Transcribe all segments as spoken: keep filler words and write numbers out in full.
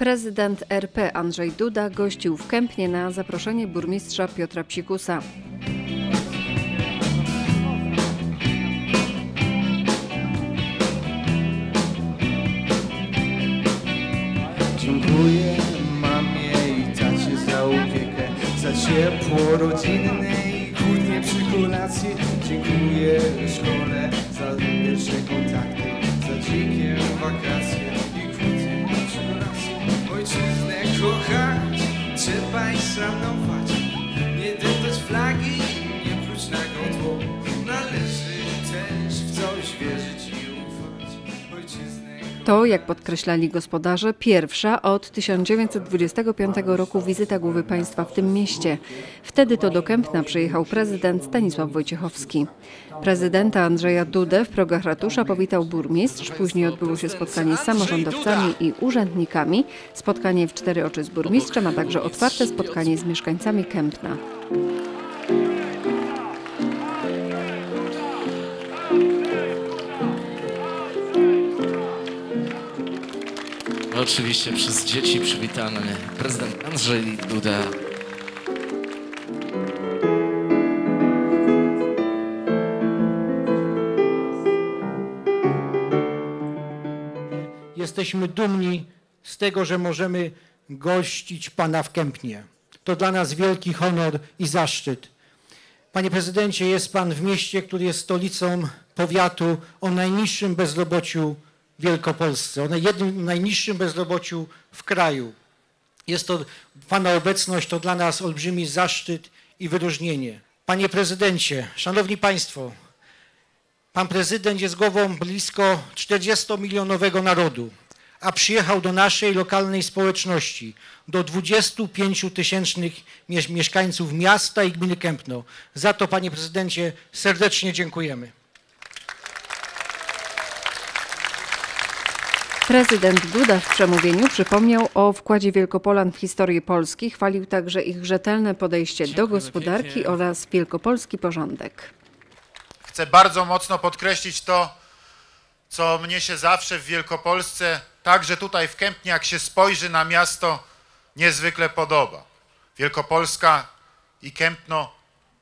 Prezydent R P Andrzej Duda gościł w Kępnie na zaproszenie burmistrza Piotra Psikusa. Dziękuję mamie i tacie za opiekę, za ciepło rodzinne i kłótnie przy kolacji. Dziękuję szkole za pierwsze kontakty, za dzikie wakacje i kłótnie przy kolacji. Ojczyznę kochać, trzeba i szanować, nie deptać flagi, nie pluć na godło. Należy też w coś wierzyć i ufać. Ojczyznę To, jak podkreślali gospodarze, pierwsza od tysiąc dziewięćset dwudziestego piątego roku wizyta głowy państwa w tym mieście. Wtedy to do Kępna przyjechał prezydent Stanisław Wojciechowski. Prezydenta Andrzeja Dudę w progach ratusza powitał burmistrz, później odbyło się spotkanie z samorządowcami i urzędnikami, spotkanie w cztery oczy z burmistrzem, a także otwarte spotkanie z mieszkańcami Kępna. Oczywiście przez dzieci przywitany prezydent Andrzej Duda. Jesteśmy dumni z tego, że możemy gościć Pana w Kępnie. To dla nas wielki honor i zaszczyt. Panie prezydencie, jest Pan w mieście, które jest stolicą powiatu o najniższym bezrobociu w Wielkopolsce, o jednym najniższym bezrobociu w kraju. Jest to Pana obecność, to dla nas olbrzymi zaszczyt i wyróżnienie. Panie prezydencie, szanowni państwo, pan prezydent jest głową blisko czterdziestomilionowego narodu, a przyjechał do naszej lokalnej społeczności, do dwudziestu pięciu tysięcznych mieszkańców miasta i gminy Kępno. Za to, panie prezydencie, serdecznie dziękujemy. Prezydent Duda w przemówieniu przypomniał o wkładzie Wielkopolan w historię Polski, chwalił także ich rzetelne podejście do gospodarki oraz wielkopolski porządek. Chcę bardzo mocno podkreślić to, co mnie się zawsze w Wielkopolsce, także tutaj w Kępnie, jak się spojrzy na miasto, niezwykle podoba. Wielkopolska i Kępno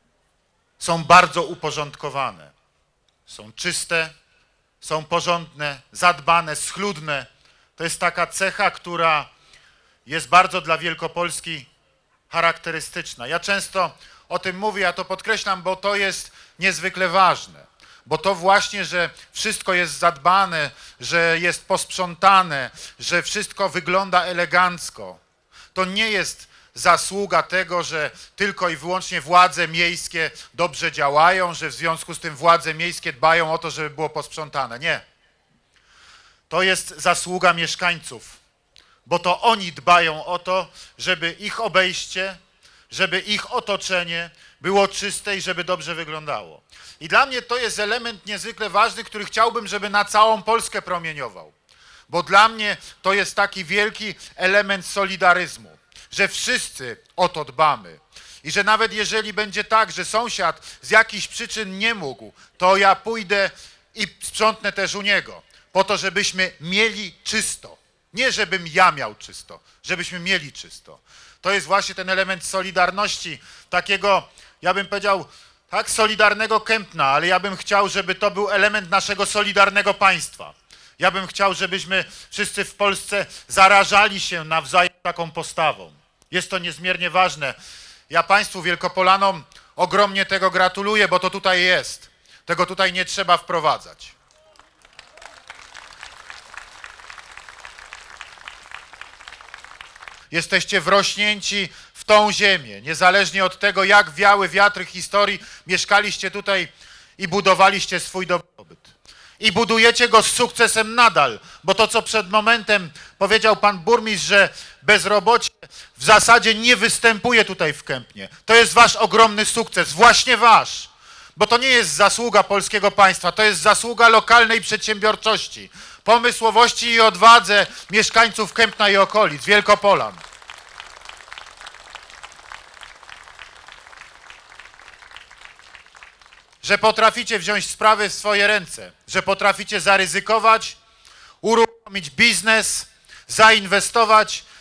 są bardzo uporządkowane. Są czyste, są porządne, zadbane, schludne. To jest taka cecha, która jest bardzo dla Wielkopolski charakterystyczna. Ja często o tym mówię, ja to podkreślam, bo to jest niezwykle ważne. Bo to właśnie, że wszystko jest zadbane, że jest posprzątane, że wszystko wygląda elegancko, to nie jest zasługa tego, że tylko i wyłącznie władze miejskie dobrze działają, że w związku z tym władze miejskie dbają o to, żeby było posprzątane. Nie. To jest zasługa mieszkańców, bo to oni dbają o to, żeby ich obejście, żeby ich otoczenie było czyste i żeby dobrze wyglądało. I dla mnie to jest element niezwykle ważny, który chciałbym, żeby na całą Polskę promieniował. Bo dla mnie to jest taki wielki element solidaryzmu, że wszyscy o to dbamy. I że nawet jeżeli będzie tak, że sąsiad z jakichś przyczyn nie mógł, to ja pójdę i sprzątnę też u niego, po to, żebyśmy mieli czysto. Nie żebym ja miał czysto, żebyśmy mieli czysto. To jest właśnie ten element solidarności, takiego, ja bym powiedział, tak, solidarnego Kępna, ale ja bym chciał, żeby to był element naszego solidarnego państwa. Ja bym chciał, żebyśmy wszyscy w Polsce zarażali się nawzajem taką postawą. Jest to niezmiernie ważne. Ja Państwu Wielkopolanom ogromnie tego gratuluję, bo to tutaj jest. Tego tutaj nie trzeba wprowadzać. Jesteście wrośnięci w tą ziemię. Niezależnie od tego, jak wiały wiatry historii, mieszkaliście tutaj i budowaliście swój dobrobyt. I budujecie go z sukcesem nadal, bo to, co przed momentem powiedział pan burmistrz, że bezrobocie w zasadzie nie występuje tutaj w Kępnie. To jest wasz ogromny sukces, właśnie wasz. Bo to nie jest zasługa polskiego państwa, to jest zasługa lokalnej przedsiębiorczości, pomysłowości i odwadze mieszkańców Kępna i okolic, Wielkopolan. Że potraficie wziąć sprawy w swoje ręce, że potraficie zaryzykować, uruchomić biznes, zainwestować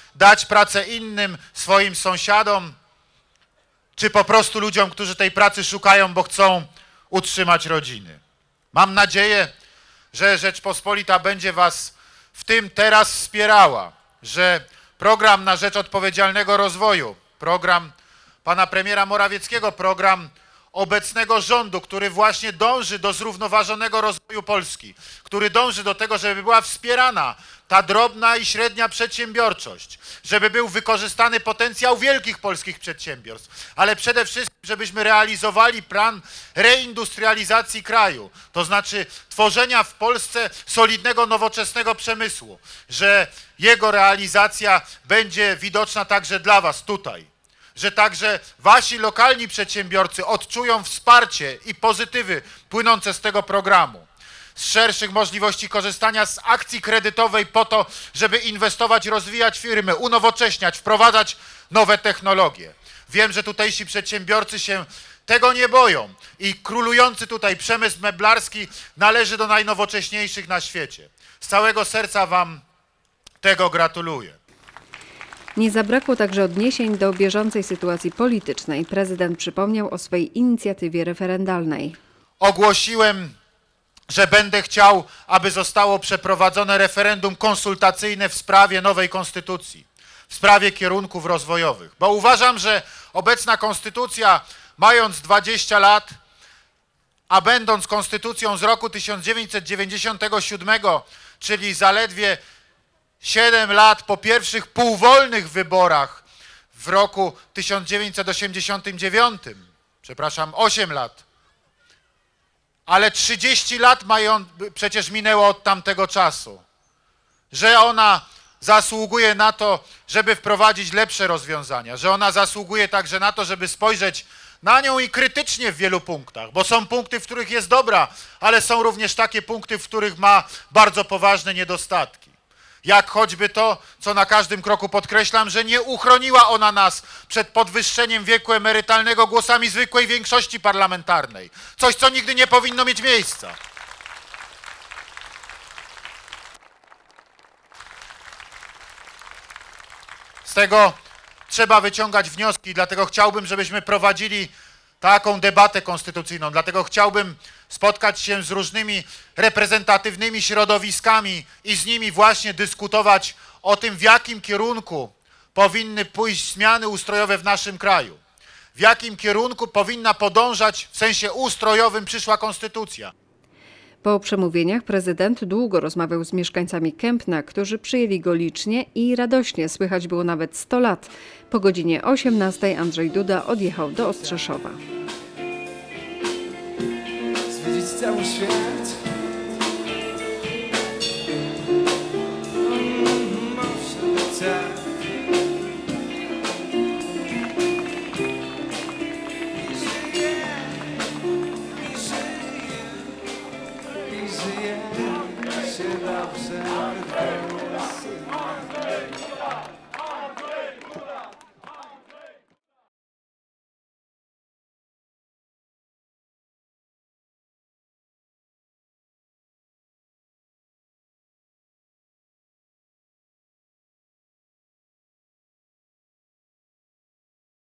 dać pracę innym swoim sąsiadom, czy po prostu ludziom, którzy tej pracy szukają, bo chcą utrzymać rodziny. Mam nadzieję, że Rzeczpospolita będzie was w tym teraz wspierała, że program na rzecz odpowiedzialnego rozwoju, program pana premiera Morawieckiego, program obecnego rządu, który właśnie dąży do zrównoważonego rozwoju Polski, który dąży do tego, żeby była wspierana ta drobna i średnia przedsiębiorczość, żeby był wykorzystany potencjał wielkich polskich przedsiębiorstw, ale przede wszystkim, żebyśmy realizowali plan reindustrializacji kraju, to znaczy tworzenia w Polsce solidnego, nowoczesnego przemysłu, że jego realizacja będzie widoczna także dla was tutaj, że także wasi lokalni przedsiębiorcy odczują wsparcie i pozytywy płynące z tego programu, z szerszych możliwości korzystania z akcji kredytowej po to, żeby inwestować, rozwijać firmy, unowocześniać, wprowadzać nowe technologie. Wiem, że tutejsi przedsiębiorcy się tego nie boją i królujący tutaj przemysł meblarski należy do najnowocześniejszych na świecie. Z całego serca wam tego gratuluję. Nie zabrakło także odniesień do bieżącej sytuacji politycznej. Prezydent przypomniał o swej inicjatywie referendalnej. Ogłosiłem, że będę chciał, aby zostało przeprowadzone referendum konsultacyjne w sprawie nowej konstytucji, w sprawie kierunków rozwojowych, bo uważam, że obecna konstytucja, mając dwadzieścia lat, a będąc konstytucją z roku tysiąc dziewięćset dziewięćdziesiątego siódmego, czyli zaledwie siedem lat po pierwszych półwolnych wyborach w roku tysiąc dziewięćset osiemdziesiątym dziewiątym, przepraszam, osiem lat, ale trzydzieści lat mają, przecież minęło od tamtego czasu, że ona zasługuje na to, żeby wprowadzić lepsze rozwiązania, że ona zasługuje także na to, żeby spojrzeć na nią i krytycznie w wielu punktach, bo są punkty, w których jest dobra, ale są również takie punkty, w których ma bardzo poważne niedostatki. Jak choćby to, co na każdym kroku podkreślam, że nie uchroniła ona nas przed podwyższeniem wieku emerytalnego głosami zwykłej większości parlamentarnej. Coś, co nigdy nie powinno mieć miejsca. Z tego trzeba wyciągać wnioski, dlatego chciałbym, żebyśmy prowadzili taką debatę konstytucyjną, dlatego chciałbym spotkać się z różnymi reprezentatywnymi środowiskami i z nimi właśnie dyskutować o tym, w jakim kierunku powinny pójść zmiany ustrojowe w naszym kraju, w jakim kierunku powinna podążać w sensie ustrojowym przyszła konstytucja. Po przemówieniach prezydent długo rozmawiał z mieszkańcami Kępna, którzy przyjęli go licznie i radośnie, słychać było nawet sto lat. Po godzinie osiemnastej Andrzej Duda odjechał do Ostrzeszowa. Zwiedzić cały świat. Mm, może być tak. I żyję, i żyję, i żyję się dobrze.